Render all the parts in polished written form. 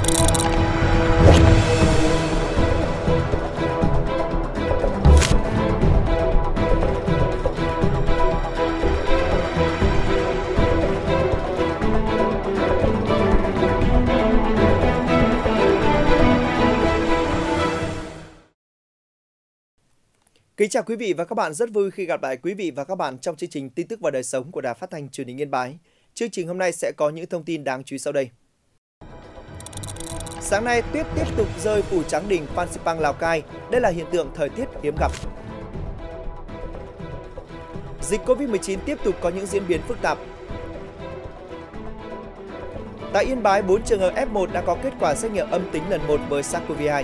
Kính chào quý vị và các bạn, rất vui khi gặp lại quý vị và các bạn trong chương trình tin tức và đời sống của Đài Phát thanh Truyền hình Yên Bái. Chương trình hôm nay sẽ có những thông tin đáng chú ý sau đây. Sáng nay, tuyết tiếp tục rơi phủ trắng đỉnh Phan Xipang, Lào Cai. Đây là hiện tượng thời tiết hiếm gặp. Dịch Covid-19 tiếp tục có những diễn biến phức tạp. Tại Yên Bái, 4 trường hợp F1 đã có kết quả xét nghiệm âm tính lần 1 với SARS-CoV-2.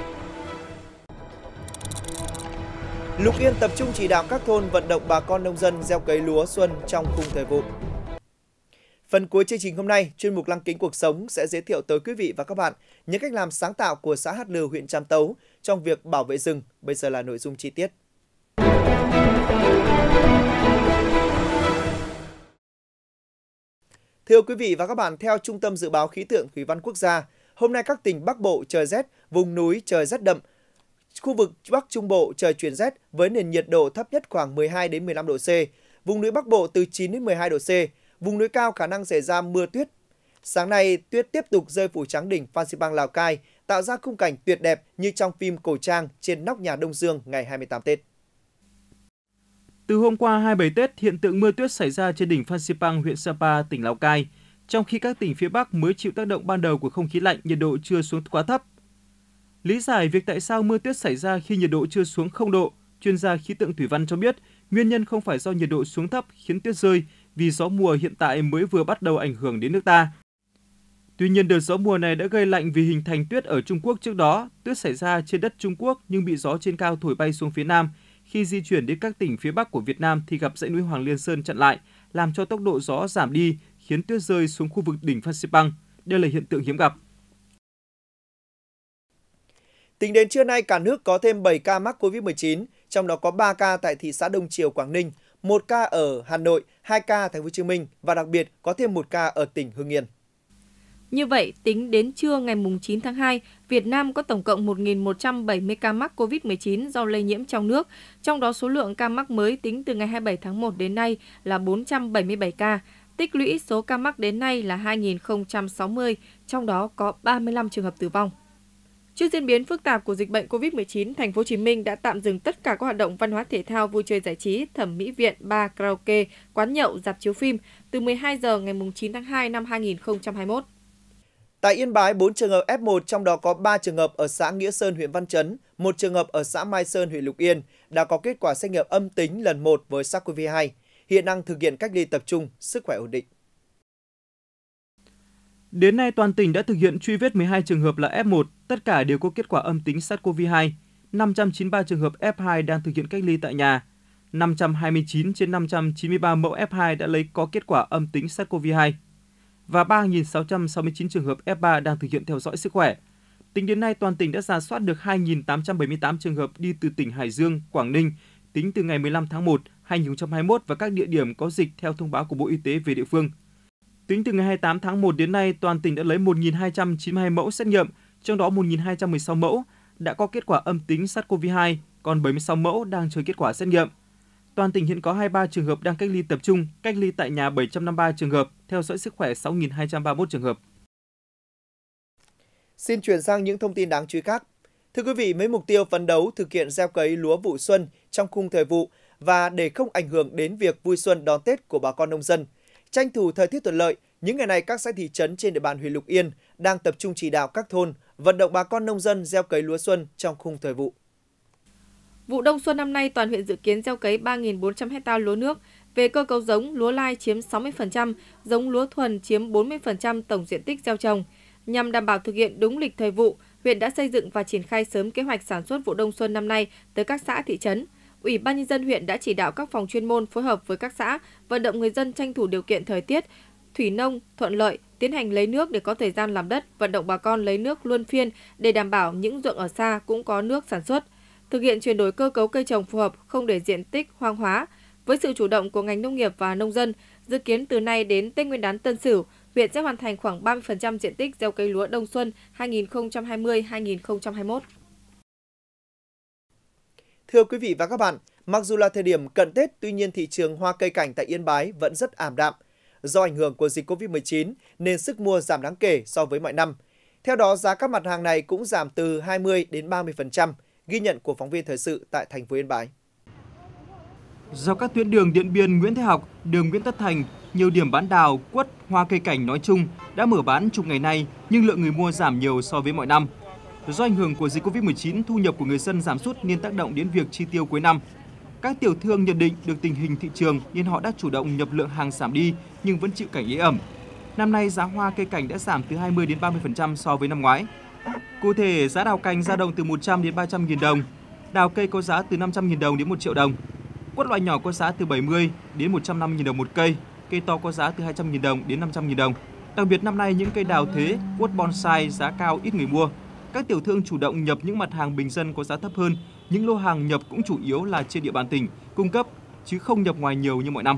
Lục Yên tập trung chỉ đạo các thôn vận động bà con nông dân gieo cấy lúa xuân trong khung thời vụ. Phần cuối chương trình hôm nay, chuyên mục Lăng kính cuộc sống sẽ giới thiệu tới quý vị và các bạn những cách làm sáng tạo của xã Hát Lừ, huyện Trạm Tấu trong việc bảo vệ rừng. Bây giờ là nội dung chi tiết. Thưa quý vị và các bạn, theo Trung tâm Dự báo Khí tượng Thủy văn Quốc gia, hôm nay các tỉnh Bắc Bộ trời rét, vùng núi trời rét đậm. Khu vực Bắc Trung Bộ trời chuyển rét với nền nhiệt độ thấp nhất khoảng 12 đến 15 độ C, vùng núi Bắc Bộ từ 9 đến 12 độ C, vùng núi cao khả năng xảy ra mưa tuyết. Sáng nay, tuyết tiếp tục rơi phủ trắng đỉnh Phan Xipang, Lào Cai, tạo ra khung cảnh tuyệt đẹp như trong phim cổ trang trên nóc nhà Đông Dương ngày 28 Tết. Từ hôm qua 27 Tết, hiện tượng mưa tuyết xảy ra trên đỉnh Phan Xipang, huyện Sapa, tỉnh Lào Cai, trong khi các tỉnh phía Bắc mới chịu tác động ban đầu của không khí lạnh, nhiệt độ chưa xuống quá thấp. Lý giải việc tại sao mưa tuyết xảy ra khi nhiệt độ chưa xuống 0 độ, chuyên gia khí tượng thủy văn cho biết nguyên nhân không phải do nhiệt độ xuống thấp khiến tuyết rơi, vì gió mùa hiện tại mới vừa bắt đầu ảnh hưởng đến nước ta. Tuy nhiên, đợt gió mùa này đã gây lạnh vì hình thành tuyết ở Trung Quốc trước đó. Tuyết xảy ra trên đất Trung Quốc nhưng bị gió trên cao thổi bay xuống phía Nam. Khi di chuyển đến các tỉnh phía Bắc của Việt Nam thì gặp dãy núi Hoàng Liên Sơn chặn lại, làm cho tốc độ gió giảm đi, khiến tuyết rơi xuống khu vực đỉnh Phan Xipang. Đây là hiện tượng hiếm gặp. Tính đến trưa nay, cả nước có thêm 7 ca mắc COVID-19, trong đó có 3 ca tại thị xã Đông Triều, Quảng Ninh, 1 ca ở Hà Nội, 2 ca Thành phố Hồ Chí Minh và đặc biệt có thêm 1 ca ở tỉnh Hưng Yên. Như vậy, tính đến trưa ngày 9 tháng 2, Việt Nam có tổng cộng 1.170 ca mắc COVID-19 do lây nhiễm trong nước, trong đó số lượng ca mắc mới tính từ ngày 27 tháng 1 đến nay là 477 ca. Tích lũy số ca mắc đến nay là 2.060, trong đó có 35 trường hợp tử vong. Trước diễn biến phức tạp của dịch bệnh COVID-19, Thành phố Hồ Chí Minh đã tạm dừng tất cả các hoạt động văn hóa thể thao, vui chơi giải trí, thẩm mỹ viện, bar, karaoke, quán nhậu, rạp chiếu phim từ 12 giờ ngày 9 tháng 2 năm 2021. Tại Yên Bái, 4 trường hợp F1, trong đó có 3 trường hợp ở xã Nghĩa Sơn, huyện Văn Chấn, 1 trường hợp ở xã Mai Sơn, huyện Lục Yên đã có kết quả xét nghiệm âm tính lần 1 với SARS-CoV-2. Hiện đang thực hiện cách ly tập trung, sức khỏe ổn định. Đến nay, toàn tỉnh đã thực hiện truy vết 12 trường hợp là F1, tất cả đều có kết quả âm tính SARS-CoV-2. 593 trường hợp F2 đang thực hiện cách ly tại nhà. 529 trên 593 mẫu F2 đã lấy có kết quả âm tính SARS-CoV-2. Và 3.669 trường hợp F3 đang thực hiện theo dõi sức khỏe. Tính đến nay, toàn tỉnh đã rà soát được 2.878 trường hợp đi từ tỉnh Hải Dương, Quảng Ninh, tính từ ngày 15 tháng 1, 2021 và các địa điểm có dịch theo thông báo của Bộ Y tế về địa phương. Tính từ ngày 28 tháng 1 đến nay, toàn tỉnh đã lấy 1.292 mẫu xét nghiệm, trong đó 1.216 mẫu đã có kết quả âm tính SARS-CoV-2, còn 76 mẫu đang chờ kết quả xét nghiệm. Toàn tỉnh hiện có 23 trường hợp đang cách ly tập trung, cách ly tại nhà 753 trường hợp, theo dõi sức khỏe 6.231 trường hợp. Xin chuyển sang những thông tin đáng chú ý khác. Thưa quý vị, với mục tiêu phấn đấu thực hiện gieo cấy lúa vụ xuân trong khung thời vụ và để không ảnh hưởng đến việc vui xuân đón Tết của bà con nông dân, tranh thủ thời tiết thuận lợi, những ngày này các xã thị trấn trên địa bàn huyện Lục Yên đang tập trung chỉ đạo các thôn vận động bà con nông dân gieo cấy lúa xuân trong khung thời vụ. Vụ đông xuân năm nay, toàn huyện dự kiến gieo cấy 3.400 ha lúa nước. Về cơ cấu giống, lúa lai chiếm 60%, giống lúa thuần chiếm 40% tổng diện tích gieo trồng. Nhằm đảm bảo thực hiện đúng lịch thời vụ, huyện đã xây dựng và triển khai sớm kế hoạch sản xuất vụ đông xuân năm nay tới các xã thị trấn. Ủy ban nhân dân huyện đã chỉ đạo các phòng chuyên môn phối hợp với các xã vận động người dân tranh thủ điều kiện thời tiết thủy nông thuận lợi, tiến hành lấy nước để có thời gian làm đất, vận động bà con lấy nước luân phiên để đảm bảo những ruộng ở xa cũng có nước sản xuất. Thực hiện chuyển đổi cơ cấu cây trồng phù hợp, không để diện tích hoang hóa. Với sự chủ động của ngành nông nghiệp và nông dân, dự kiến từ nay đến Tết Nguyên đán Tân Sửu, huyện sẽ hoàn thành khoảng 30% diện tích gieo cấy lúa đông xuân 2020-2021. Thưa quý vị và các bạn, mặc dù là thời điểm cận Tết, tuy nhiên thị trường hoa cây cảnh tại Yên Bái vẫn rất ảm đạm. Do ảnh hưởng của dịch Covid-19 nên sức mua giảm đáng kể so với mọi năm. Theo đó, giá các mặt hàng này cũng giảm từ 20 đến 30%, ghi nhận của phóng viên thời sự tại thành phố Yên Bái. Dọc các tuyến đường Điện Biên, Nguyễn Thái Học, đường Nguyễn Tất Thành, nhiều điểm bán đào, quất, hoa cây cảnh nói chung đã mở bán chục ngày nay, nhưng lượng người mua giảm nhiều so với mọi năm. Do ảnh hưởng của dịch Covid-19, thu nhập của người dân giảm sút nên tác động đến việc chi tiêu cuối năm. Các tiểu thương nhận định được tình hình thị trường nên họ đã chủ động nhập lượng hàng giảm đi nhưng vẫn chịu cảnh ế ẩm. Năm nay giá hoa cây cảnh đã giảm từ 20 đến 30% so với năm ngoái. Cụ thể, giá đào cành dao động từ 100 đến 300.000 đồng, đào cây có giá từ 500.000 đồng đến 1 triệu đồng. Quất loại nhỏ có giá từ 70 đến 150.000 đồng một cây, cây to có giá từ 200.000 đồng đến 500.000 đồng. Đặc biệt năm nay những cây đào thế, quất bonsai giá cao ít người mua. Các tiểu thương chủ động nhập những mặt hàng bình dân có giá thấp hơn, những lô hàng nhập cũng chủ yếu là trên địa bàn tỉnh cung cấp chứ không nhập ngoài nhiều như mọi năm.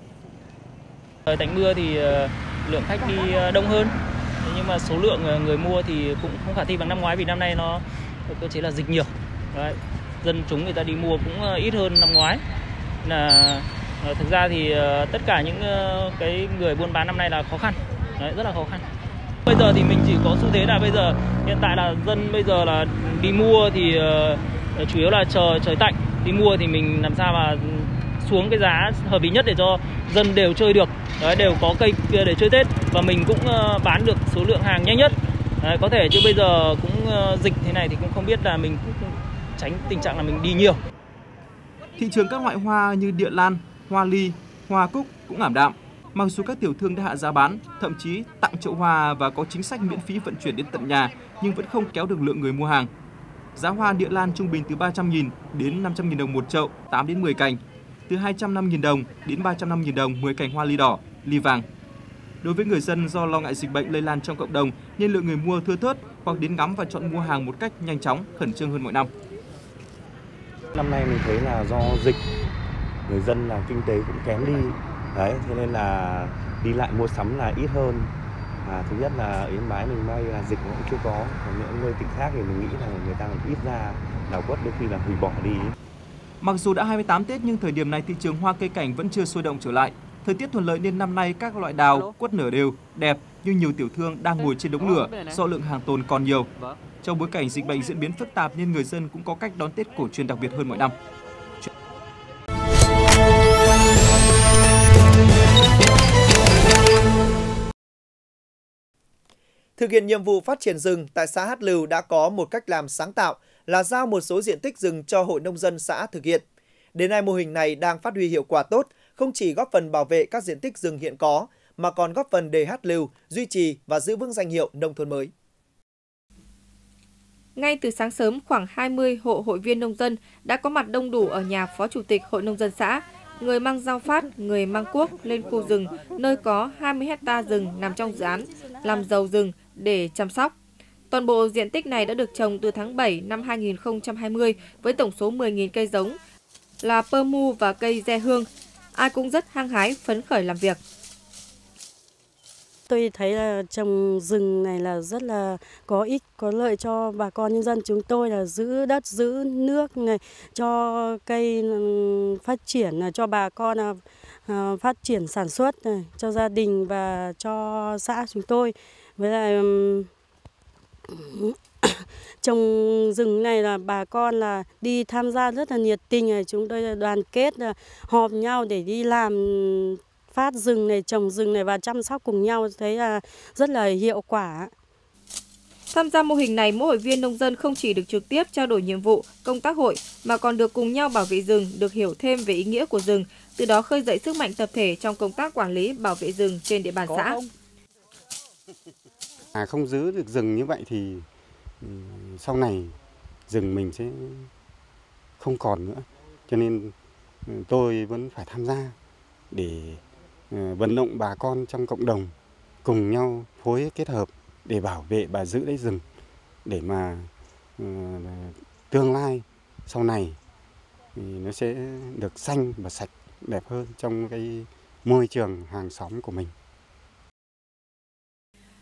Tạnh mưa thì lượng khách đi đông hơn, nhưng mà số lượng người mua thì cũng không khả thi bằng năm ngoái vì năm nay nó cơ chế là dịch nhiều. Đấy. Dân chúng người ta đi mua cũng ít hơn năm ngoái. Thực ra thì tất cả những cái người buôn bán năm nay là khó khăn, đấy, rất là khó khăn. Bây giờ thì mình chỉ có xu thế là bây giờ hiện tại là dân bây giờ là đi mua thì chủ yếu là chờ trời tạnh, đi mua thì mình làm sao mà xuống cái giá hợp lý nhất để cho dân đều chơi được, đấy, đều có cây để chơi Tết và mình cũng bán được số lượng hàng nhanh nhất. Đấy, có thể chứ bây giờ cũng dịch thế này thì cũng không biết là mình cũng tránh tình trạng là mình đi nhiều. Thị trường các loại hoa như địa lan, hoa ly, hoa cúc cũng ảm đạm. Mặc dù các tiểu thương đã hạ giá bán, thậm chí tặng chậu hoa và có chính sách miễn phí vận chuyển đến tận nhà, nhưng vẫn không kéo được lượng người mua hàng. Giá hoa địa lan trung bình từ 300.000 đến 500.000 đồng một chậu, 8 đến 10 cành, từ 250.000 đồng đến 350.000 đồng 10 cành hoa ly đỏ, ly vàng. Đối với người dân do lo ngại dịch bệnh lây lan trong cộng đồng nên lượng người mua thưa thớt hoặc đến ngắm và chọn mua hàng một cách nhanh chóng, khẩn trương hơn mọi năm. Năm nay mình thấy là do dịch, người dân là kinh tế cũng kém đi, đấy, thế nên là đi lại mua sắm là ít hơn. Thứ nhất là ở Yên Bái mình may là dịch cũng chưa có, còn những nơi tỉnh khác thì mình nghĩ là người ta còn ít ra, đào quất đôi khi là hủy bỏ đi. Mặc dù đã 28 Tết nhưng thời điểm này thị trường hoa cây cảnh vẫn chưa sôi động trở lại. Thời tiết thuận lợi nên năm nay các loại đào, quất nở đều, đẹp nhưng nhiều tiểu thương đang ngồi trên đống lửa do lượng hàng tồn còn nhiều. Trong bối cảnh dịch bệnh diễn biến phức tạp nên người dân cũng có cách đón Tết cổ truyền đặc biệt hơn mọi năm. Thực hiện nhiệm vụ phát triển rừng tại xã Hát Lựu đã có một cách làm sáng tạo là giao một số diện tích rừng cho hội nông dân xã thực hiện. Đến nay mô hình này đang phát huy hiệu quả tốt, không chỉ góp phần bảo vệ các diện tích rừng hiện có mà còn góp phần để Hát Lựu duy trì và giữ vững danh hiệu nông thôn mới. Ngay từ sáng sớm, khoảng 20 hộ hội viên nông dân đã có mặt đông đủ ở nhà Phó Chủ tịch Hội Nông dân xã. Người mang dao phát, người mang cuốc lên khu rừng, nơi có 20 hecta rừng nằm trong dự án làm giàu rừng để chăm sóc. Toàn bộ diện tích này đã được trồng từ tháng 7 năm 2020 với tổng số 10.000 cây giống là pơ mu và cây re hương. Ai cũng rất hăng hái, phấn khởi làm việc. Tôi thấy là trồng rừng này là rất là có ích, có lợi cho bà con nhân dân chúng tôi, là giữ đất, giữ nước này, cho cây phát triển, cho bà con phát triển sản xuất này, cho gia đình và cho xã chúng tôi. Với lại trồng rừng này là bà con là đi tham gia rất là nhiệt tình này, chúng tôi đoàn kết họp nhau để đi làm phát rừng này, trồng rừng này và chăm sóc cùng nhau, thấy là rất là hiệu quả. Tham gia mô hình này, mỗi hội viên nông dân không chỉ được trực tiếp trao đổi nhiệm vụ, công tác hội mà còn được cùng nhau bảo vệ rừng, được hiểu thêm về ý nghĩa của rừng, từ đó khơi dậy sức mạnh tập thể trong công tác quản lý, bảo vệ rừng trên địa bàn xã. Không giữ được rừng như vậy thì sau này rừng mình sẽ không còn nữa. Cho nên tôi vẫn phải tham gia để vận động bà con trong cộng đồng cùng nhau phối kết hợp để bảo vệ và giữ lấy rừng, để mà tương lai sau này thì nó sẽ được xanh và sạch đẹp hơn trong cái môi trường hàng xóm của mình.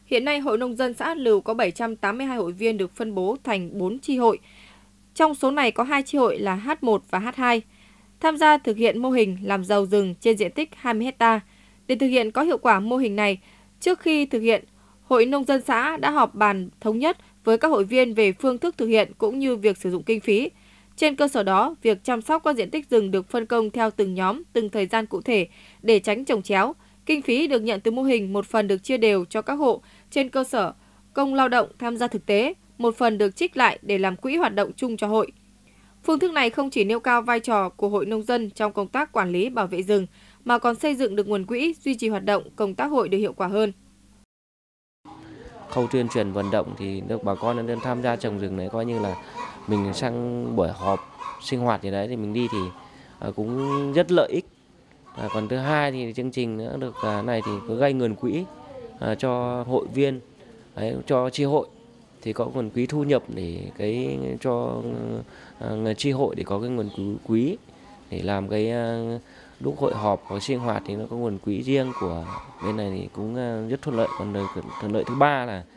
Hiện nay, Hội Nông dân xã Hát Lừu có 782 hội viên được phân bố thành 4 chi hội. Trong số này có 2 chi hội là H1 và H2. Tham gia thực hiện mô hình làm giàu rừng trên diện tích 20 ha. Để thực hiện có hiệu quả mô hình này, trước khi thực hiện, Hội Nông dân xã đã họp bàn thống nhất với các hội viên về phương thức thực hiện cũng như việc sử dụng kinh phí. Trên cơ sở đó, việc chăm sóc các diện tích rừng được phân công theo từng nhóm, từng thời gian cụ thể để tránh chồng chéo. Kinh phí được nhận từ mô hình một phần được chia đều cho các hộ trên cơ sở công lao động tham gia thực tế, một phần được trích lại để làm quỹ hoạt động chung cho hội. Phương thức này không chỉ nêu cao vai trò của hội nông dân trong công tác quản lý bảo vệ rừng, mà còn xây dựng được nguồn quỹ duy trì hoạt động công tác hội được hiệu quả hơn. Khâu tuyên truyền vận động thì được bà con nhân dân tham gia trồng rừng này, coi như là mình sang buổi họp sinh hoạt gì đấy thì mình đi thì cũng rất lợi ích. Còn thứ hai thì chương trình nữa được này thì có gây nguồn quỹ cho hội viên, cho chi hội thì có nguồn quỹ thu nhập để cho chi hội để có cái nguồn quỹ để làm lúc hội họp hoặc sinh hoạt thì nó có nguồn quỹ riêng của bên này thì cũng rất thuận lợi. Còn thuận lợi thứ ba là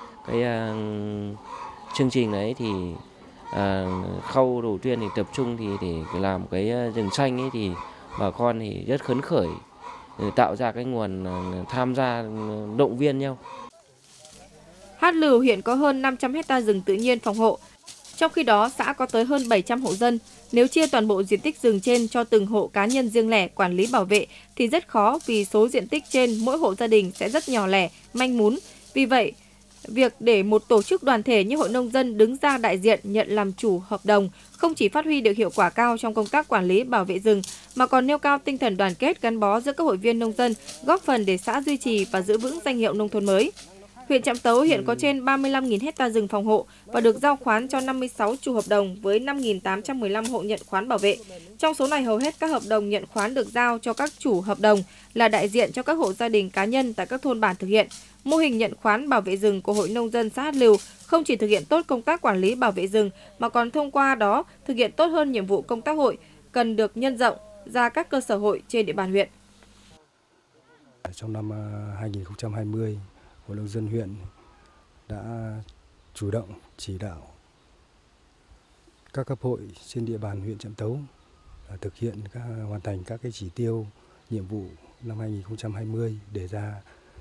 chương trình đấy thì khâu đầu tiên thì tập trung thì để làm rừng xanh ấy thì bà con thì rất phấn khởi, tạo ra nguồn tham gia động viên nhau. Hát Lừu hiện có hơn 500 ha rừng tự nhiên phòng hộ. Trong khi đó, xã có tới hơn 700 hộ dân. Nếu chia toàn bộ diện tích rừng trên cho từng hộ cá nhân riêng lẻ quản lý bảo vệ thì rất khó, vì số diện tích trên mỗi hộ gia đình sẽ rất nhỏ lẻ, manh mún. Vì vậy, việc để một tổ chức đoàn thể như Hội Nông dân đứng ra đại diện nhận làm chủ hợp đồng không chỉ phát huy được hiệu quả cao trong công tác quản lý bảo vệ rừng, mà còn nêu cao tinh thần đoàn kết gắn bó giữa các hội viên nông dân, góp phần để xã duy trì và giữ vững danh hiệu nông thôn mới. Huyện Trạm Tấu hiện có trên 35.000 ha rừng phòng hộ và được giao khoán cho 56 chủ hợp đồng với 5.815 hộ nhận khoán bảo vệ. Trong số này, hầu hết các hợp đồng nhận khoán được giao cho các chủ hợp đồng là đại diện cho các hộ gia đình cá nhân tại các thôn bản thực hiện. Mô hình nhận khoán bảo vệ rừng của Hội Nông dân xã Hát Lừu không chỉ thực hiện tốt công tác quản lý bảo vệ rừng mà còn thông qua đó thực hiện tốt hơn nhiệm vụ công tác hội, cần được nhân rộng ra các cơ sở hội trên địa bàn huyện. Trong năm 2020, Hội Nông dân huyện đã chủ động chỉ đạo các cấp hội trên địa bàn huyện Trạm Tấu thực hiện hoàn thành các chỉ tiêu nhiệm vụ năm 2020 đề ra.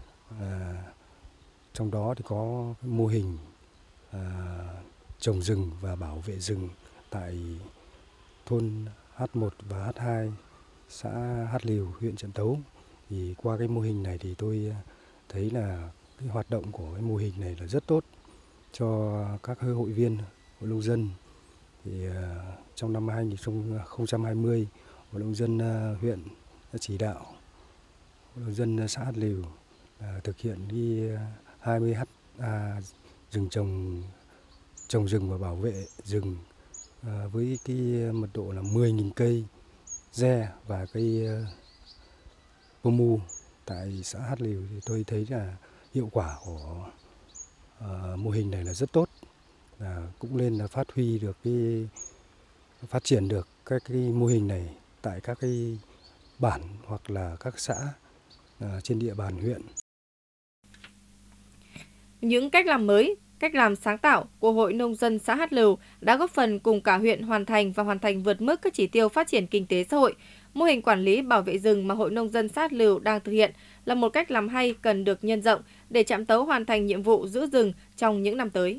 Trong đó thì có mô hình trồng rừng và bảo vệ rừng tại thôn H1 và H2 xã Hát Lừu, huyện Trạm Tấu. Thì qua mô hình này thì tôi thấy là hoạt động của mô hình này là rất tốt cho các hội viên hội nông dân. Thì trong năm 2020, Hội Nông dân huyện đã chỉ đạo Hội Nông dân xã Hát Lừu thực hiện 20 ha rừng trồng rừng và bảo vệ rừng với mật độ là 10.000 cây re và cây pơ mu tại xã Hát Lừu. Thì tôi thấy là hiệu quả của mô hình này là rất tốt, cũng nên là phát huy được phát triển được các mô hình này tại các bản hoặc là các xã trên địa bàn huyện. Những cách làm mới, cách làm sáng tạo của Hội Nông dân xã Hát Lừu đã góp phần cùng cả huyện hoàn thành vượt mức các chỉ tiêu phát triển kinh tế xã hội. Mô hình quản lý bảo vệ rừng mà Hội Nông dân xã Hát Lừu đang thực hiện là một cách làm hay cần được nhân rộng để Trạm Tấu hoàn thành nhiệm vụ giữ rừng trong những năm tới.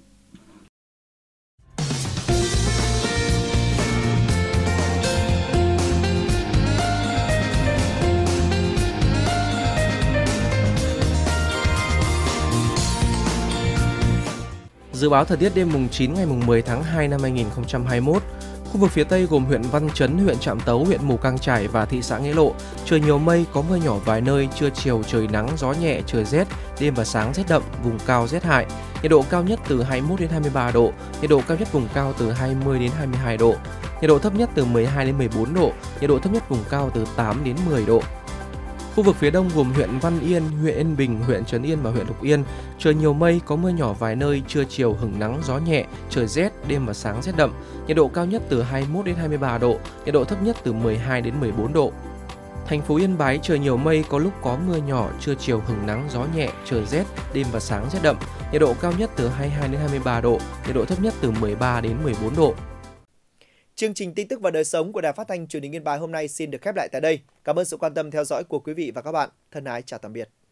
Dự báo thời tiết đêm mùng 9 ngày mùng 10 tháng 2 năm 2021. Khu vực phía Tây gồm huyện Văn Chấn, huyện Trạm Tấu, huyện Mù Cang Chải và thị xã Nghĩa Lộ. Trời nhiều mây, có mưa nhỏ vài nơi, trưa chiều trời nắng, gió nhẹ, trời rét, đêm và sáng rét đậm, vùng cao rét hại. Nhiệt độ cao nhất từ 21 đến 23 độ, nhiệt độ cao nhất vùng cao từ 20 đến 22 độ. Nhiệt độ thấp nhất từ 12 đến 14 độ, nhiệt độ thấp nhất vùng cao từ 8 đến 10 độ. Khu vực phía Đông gồm huyện Văn Yên, huyện Yên Bình, huyện Trấn Yên và huyện Lục Yên. Trời nhiều mây, có mưa nhỏ vài nơi, trưa chiều hửng nắng, gió nhẹ, trời rét, đêm và sáng rét đậm. Nhiệt độ cao nhất từ 21 đến 23 độ, nhiệt độ thấp nhất từ 12 đến 14 độ. Thành phố Yên Bái trời nhiều mây, có lúc có mưa nhỏ, trưa chiều hửng nắng, gió nhẹ, trời rét, đêm và sáng rét đậm. Nhiệt độ cao nhất từ 22 đến 23 độ, nhiệt độ thấp nhất từ 13 đến 14 độ. Chương trình tin tức và đời sống của Đài Phát thanh Truyền hình Yên Bái hôm nay xin được khép lại tại đây. Cảm ơn sự quan tâm theo dõi của quý vị và các bạn. Thân ái chào tạm biệt.